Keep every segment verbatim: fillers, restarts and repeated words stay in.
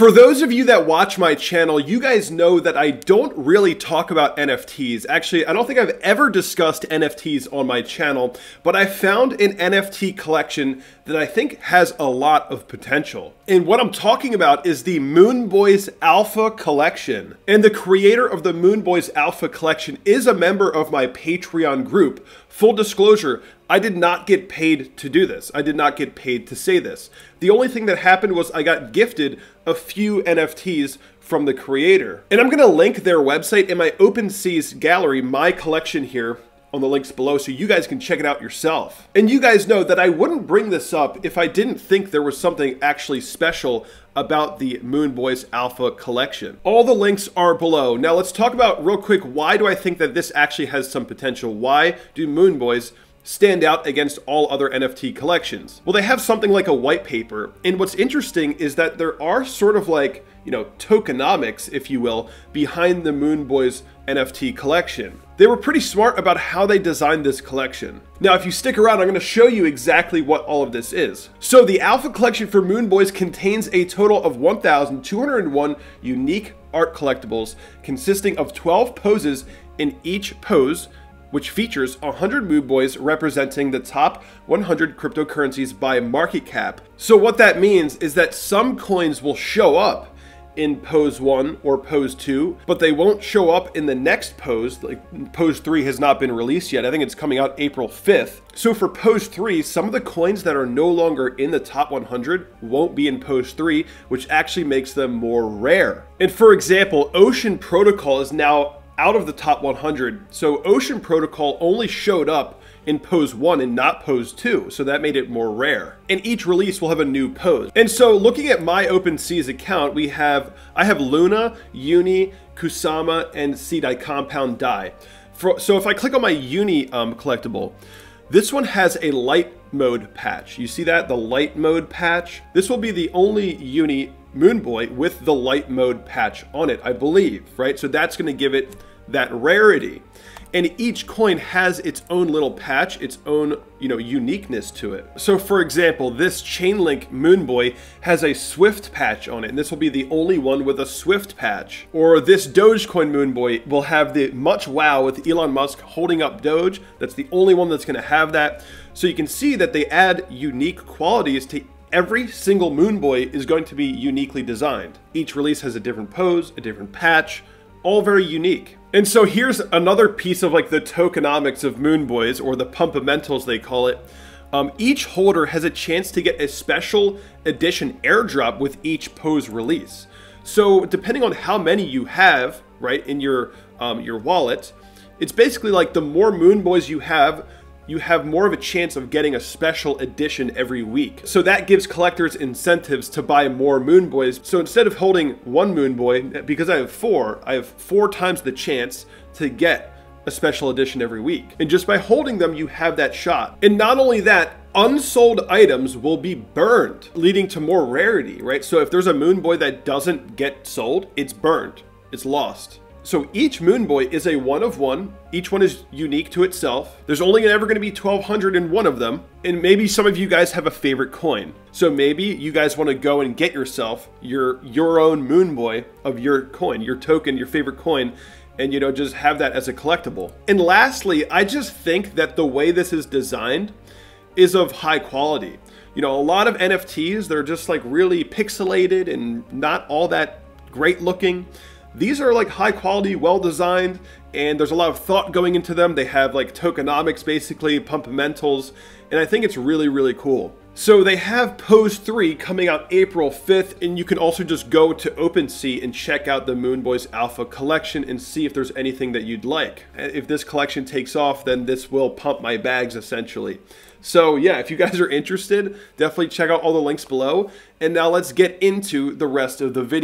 For those of you that watch my channel, you guys know that I don't really talk about N F Ts. Actually, I don't think I've ever discussed N F Ts on my channel, but I found an N F T collection that I think has a lot of potential. And what I'm talking about is the Moon Boys Alpha Collection. And the creator of the Moon Boys Alpha Collection is a member of my Patreon group. Full disclosure, I did not get paid to do this. I did not get paid to say this. The only thing that happened was I got gifted a few N F Ts from the creator. And I'm gonna link their website in my OpenSea's gallery, my collection here, on the links below so you guys can check it out yourself. And you guys know that I wouldn't bring this up if I didn't think there was something actually special about the Moon Boys Alpha Collection. All the links are below. Now let's talk about real quick, why do I think that this actually has some potential? Why do Moon Boys stand out against all other N F T collections? Well, they have something like a white paper, and what's interesting is that there are sort of like, you know, tokenomics, if you will, behind the Moon Boys N F T collection. They were pretty smart about how they designed this collection. Now, if you stick around, I'm going to show you exactly what all of this is. So the Alpha Collection for Moon Boys contains a total of one thousand two hundred one unique art collectibles consisting of twelve poses in each pose, which features one hundred Moon Boys representing the top one hundred cryptocurrencies by market cap. So what that means is that some coins will show up in pose one or pose two, but they won't show up in the next pose. Like pose three has not been released yet. I think it's coming out April fifth. So for pose three, some of the coins that are no longer in the top one hundred won't be in pose three, which actually makes them more rare. And for example, Ocean Protocol is now out of the top one hundred. So Ocean Protocol only showed up in pose one and not pose two, so that made it more rare. And each release will have a new pose. And so looking at my OpenSea's account, we have, I have Luna, Uni, Kusama, and Seedeye Compound Dye. For, so if I click on my Uni um, collectible, this one has a light mode patch. You see that, the light mode patch? This will be the only Uni Moon Boy with the light mode patch on it, I believe, right? So that's gonna give it that rarity. And each coin has its own little patch, its own, you know, uniqueness to it. So for example, this Chainlink Moon Boy has a Swift patch on it, and this will be the only one with a Swift patch. Or this Dogecoin Moon Boy will have the Much Wow with Elon Musk holding up Doge. That's the only one that's gonna have that. So you can see that they add unique qualities to every single Moon Boy is going to be uniquely designed. Each release has a different pose, a different patch, all very unique. And so here's another piece of like the tokenomics of Moon Boys, or the pumpamentals they call it. Um, each holder has a chance to get a special edition airdrop with each pose release. So depending on how many you have, right, in your, um, your wallet, it's basically like the more Moon Boys you have, you have more of a chance of getting a special edition every week. So that gives collectors incentives to buy more Moon Boys. So instead of holding one Moon Boy, because I have four, I have four times the chance to get a special edition every week. And just by holding them, you have that shot. And not only that, unsold items will be burned, leading to more rarity, right? So if there's a Moon Boy that doesn't get sold, it's burned, it's lost. So each Moon Boy is a one of one. Each one is unique to itself. There's only ever going to be twelve hundred and one of them. And maybe some of you guys have a favorite coin. So maybe you guys want to go and get yourself your, your own Moon Boy of your coin, your token, your favorite coin, and, you know, just have that as a collectible. And lastly, I just think that the way this is designed is of high quality. You know, a lot of N F Ts, they're just like really pixelated and not all that great looking. These are like high quality, well designed, and there's a lot of thought going into them. They have like tokenomics, basically, pumpamentals, and I think it's really, really cool. So they have pose three coming out April fifth, and you can also just go to OpenSea and check out the Moon Boys Alpha Collection and see if there's anything that you'd like. If this collection takes off, then this will pump my bags essentially. So yeah, if you guys are interested, definitely check out all the links below. And now let's get into the rest of the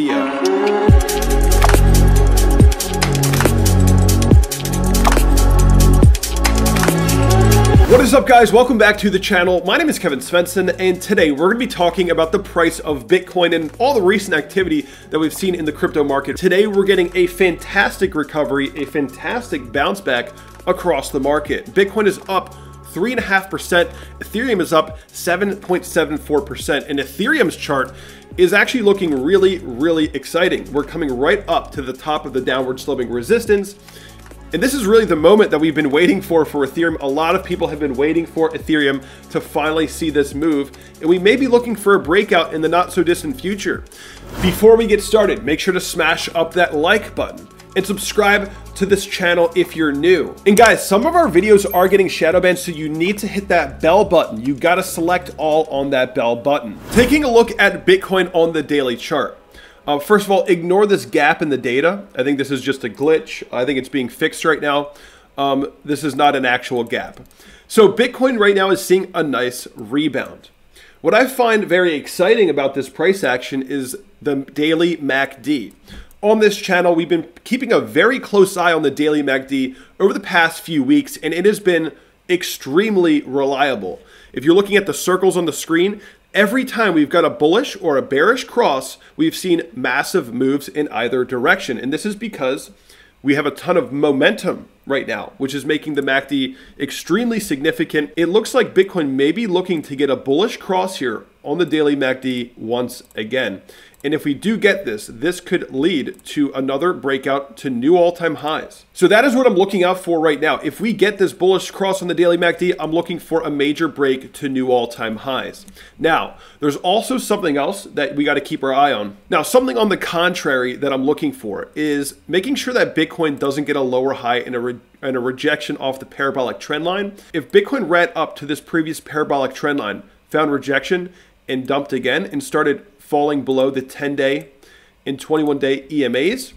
video. What is up, guys? Welcome back to the channel. My name is Kevin Svensson, and today we're going to be talking about the price of Bitcoin and all the recent activity that we've seen in the crypto market. Today we're getting a fantastic recovery, a fantastic bounce back across the market. Bitcoin is up three point five percent. Ethereum is up seven point seven four percent. And Ethereum's chart is actually looking really, really exciting. We're coming right up to the top of the downward sloping resistance. And this is really the moment that we've been waiting for for Ethereum. A lot of people have been waiting for Ethereum to finally see this move, and we may be looking for a breakout in the not so distant future. Before we get started, make sure to smash up that like button and subscribe to this channel if you're new. And guys, some of our videos are getting shadow banned, so you need to hit that bell button. You gotta select all on that bell button. Taking a look at Bitcoin on the daily chart. Uh, first of all, ignore this gap in the data. I think this is just a glitch. I think it's being fixed right now. Um, this is not an actual gap. So Bitcoin right now is seeing a nice rebound. What I find very exciting about this price action is the daily M A C D. On this channel, we've been keeping a very close eye on the daily M A C D over the past few weeks, and it has been extremely reliable. If you're looking at the circles on the screen, every time we've got a bullish or a bearish cross, we've seen massive moves in either direction. And this is because we have a ton of momentum right now, which is making the M A C D extremely significant. It looks like Bitcoin may be looking to get a bullish cross here on the daily M A C D once again. And if we do get this, this could lead to another breakout to new all-time highs. So that is what I'm looking out for right now. If we get this bullish cross on the daily M A C D, I'm looking for a major break to new all-time highs. Now, there's also something else that we got to keep our eye on. Now, something on the contrary that I'm looking for is making sure that Bitcoin doesn't get a lower high and a, re and a rejection off the parabolic trend line. If Bitcoin ran up to this previous parabolic trend line, found rejection, and dumped again and started falling below the ten day and twenty-one day E M As,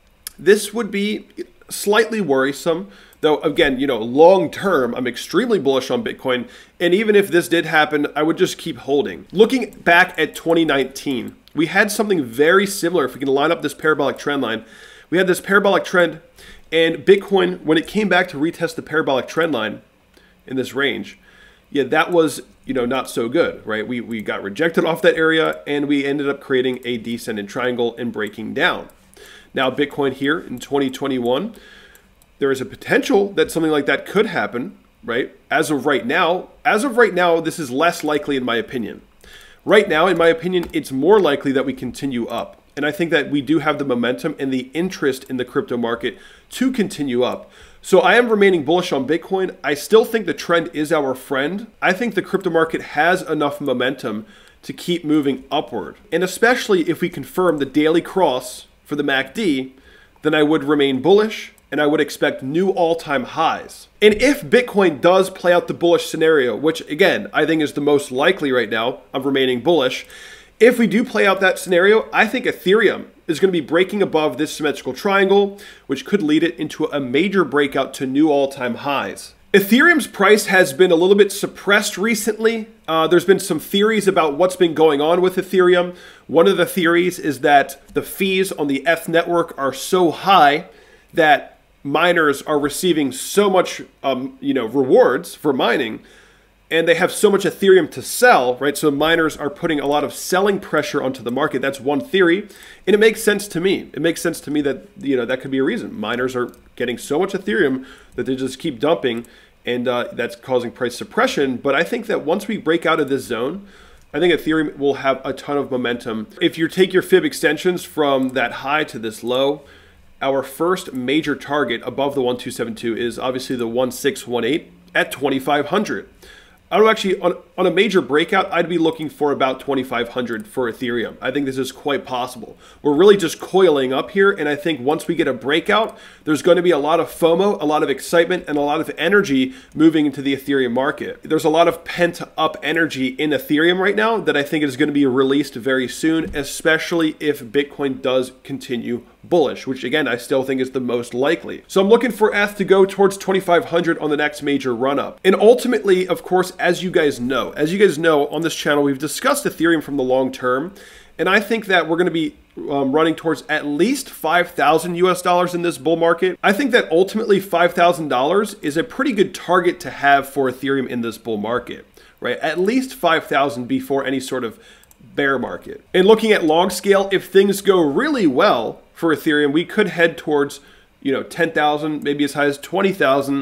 this would be slightly worrisome. Though, again, you know, long term, I'm extremely bullish on Bitcoin. And even if this did happen, I would just keep holding. Looking back at twenty nineteen, we had something very similar. If we can line up this parabolic trend line, we had this parabolic trend, and Bitcoin, when it came back to retest the parabolic trend line in this range, yeah, that was, you know, not so good, right? We, we got rejected off that area, and we ended up creating a descending triangle and breaking down. Now, Bitcoin here in twenty twenty-one, there is a potential that something like that could happen, right? As of right now, as of right now, this is less likely in my opinion. Right now, in my opinion, it's more likely that we continue up. And I think that we do have the momentum and the interest in the crypto market to continue up. So I am remaining bullish on Bitcoin. I still think the trend is our friend. I think the crypto market has enough momentum to keep moving upward. And especially if we confirm the daily cross for the M A C D, then I would remain bullish and I would expect new all-time highs. And if Bitcoin does play out the bullish scenario, which again, I think is the most likely right now, I'm remaining bullish. If we do play out that scenario, I think Ethereum is going to be breaking above this symmetrical triangle, which could lead it into a major breakout to new all-time highs. Ethereum's price has been a little bit suppressed recently. Uh, there's been some theories about what's been going on with Ethereum. One of the theories is that the fees on the E T H network are so high that miners are receiving so much um, you know, rewards for mining, and they have so much Ethereum to sell, right? So miners are putting a lot of selling pressure onto the market. That's one theory, and it makes sense to me. It makes sense to me that, you know, that could be a reason. Miners are getting so much Ethereum that they just keep dumping, and uh, that's causing price suppression. But I think that once we break out of this zone, I think Ethereum will have a ton of momentum. If you take your fib extensions from that high to this low, our first major target above the one two seven two is obviously the one six one eight at twenty-five hundred. I would actually, on, on a major breakout, I'd be looking for about twenty-five hundred for Ethereum. I think this is quite possible. We're really just coiling up here, and I think once we get a breakout, there's going to be a lot of FOMO, a lot of excitement, and a lot of energy moving into the Ethereum market. There's a lot of pent-up energy in Ethereum right now that I think is going to be released very soon, especially if Bitcoin does continue bullish, which again, I still think is the most likely. So I'm looking for E T H to go towards twenty-five hundred on the next major run-up. And ultimately, of course, as you guys know, as you guys know on this channel, we've discussed Ethereum from the long term, and I think that we're going to be um, running towards at least five thousand U S dollars in this bull market. I think that ultimately five thousand dollars is a pretty good target to have for Ethereum in this bull market, right? At least five thousand before any sort of bear market. And looking at long scale, if things go really well for Ethereum, we could head towards, you know, ten thousand, maybe as high as twenty thousand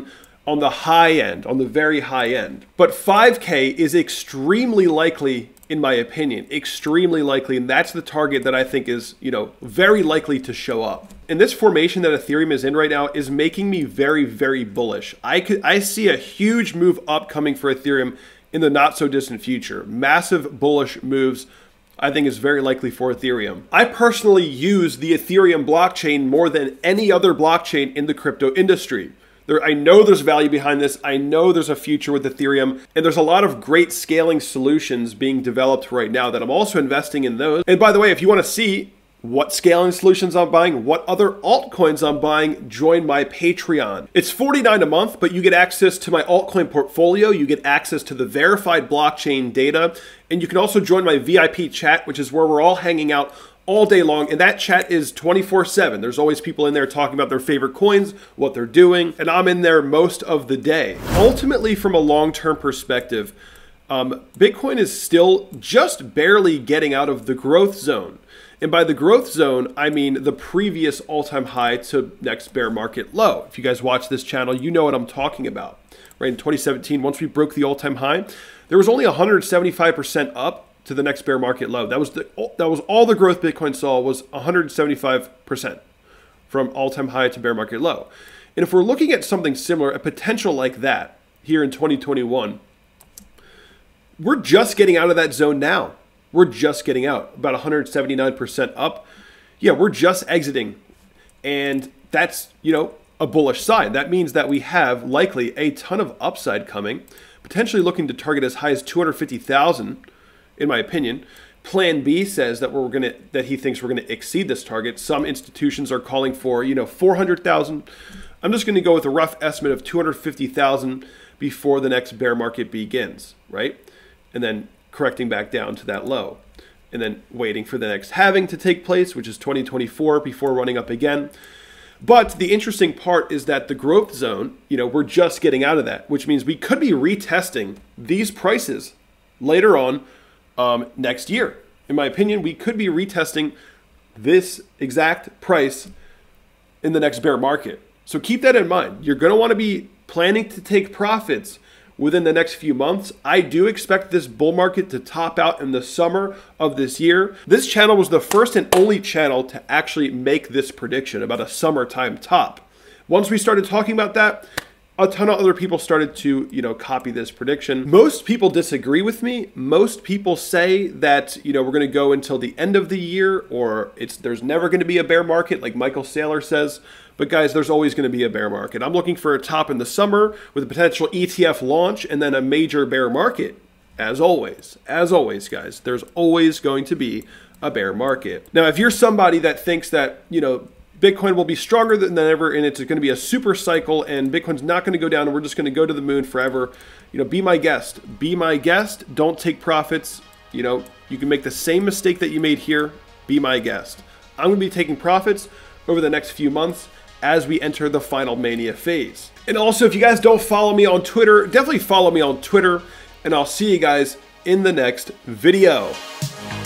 on the high end, on the very high end. But five K is extremely likely, in my opinion, extremely likely, and that's the target that I think is, you know, very likely to show up. And this formation that Ethereum is in right now is making me very, very bullish. I could, I see a huge move up coming for Ethereum in the not so distant future. Massive bullish moves, I think, is very likely for Ethereum. I personally use the Ethereum blockchain more than any other blockchain in the crypto industry. There, I know there's value behind this. I know there's a future with Ethereum, and there's a lot of great scaling solutions being developed right now that I'm also investing in those. And by the way, if you want to see what scaling solutions I'm buying, what other altcoins I'm buying, join my Patreon. It's forty-nine dollars a month, but you get access to my altcoin portfolio, you get access to the verified blockchain data, and you can also join my V I P chat, which is where we're all hanging out all day long, and that chat is twenty-four seven. There's always people in there talking about their favorite coins, what they're doing, and I'm in there most of the day. Ultimately, from a long-term perspective, um, Bitcoin is still just barely getting out of the growth zone. And by the growth zone, I mean the previous all-time high to next bear market low. If you guys watch this channel, you know what I'm talking about. Right, in twenty seventeen, once we broke the all-time high, there was only one hundred seventy-five percent up to the next bear market low. That was the that was all the growth Bitcoin saw, was one hundred seventy-five percent from all-time high to bear market low. And if we're looking at something similar, a potential like that here in twenty twenty-one, we're just getting out of that zone now. We're just getting out, about one hundred seventy-nine percent up. Yeah, we're just exiting. And that's, you know, a bullish sign. That means that we have likely a ton of upside coming, potentially looking to target as high as two hundred fifty thousand, in my opinion. Plan B says that we're gonna that he thinks we're gonna exceed this target. Some institutions are calling for, you know, four hundred thousand. I'm just gonna go with a rough estimate of two hundred fifty thousand before the next bear market begins, right? And then correcting back down to that low, and then waiting for the next halving to take place, which is twenty twenty-four, before running up again. But the interesting part is that the growth zone, you know, we're just getting out of that, which means we could be retesting these prices later on um, next year. In my opinion, we could be retesting this exact price in the next bear market. So keep that in mind. You're going to want to be planning to take profits within the next few months. I do expect this bull market to top out in the summer of this year. This channel was the first and only channel to actually make this prediction about a summertime top. Once we started talking about that, a ton of other people started to, you know, copy this prediction. Most people disagree with me. Most people say that, you know, we're going to go until the end of the year, or it's there's never going to be a bear market, like Michael Saylor says. But guys, there's always going to be a bear market. I'm looking for a top in the summer with a potential E T F launch and then a major bear market. As always, as always, guys, there's always going to be a bear market. Now, if you're somebody that thinks that, you know, Bitcoin will be stronger than ever and it's going to be a super cycle and Bitcoin's not going to go down and we're just going to go to the moon forever, you know, be my guest. Be my guest. Don't take profits. You know, you can make the same mistake that you made here. Be my guest. I'm going to be taking profits over the next few months as we enter the final mania phase. And also, if you guys don't follow me on Twitter, definitely follow me on Twitter, and I'll see you guys in the next video.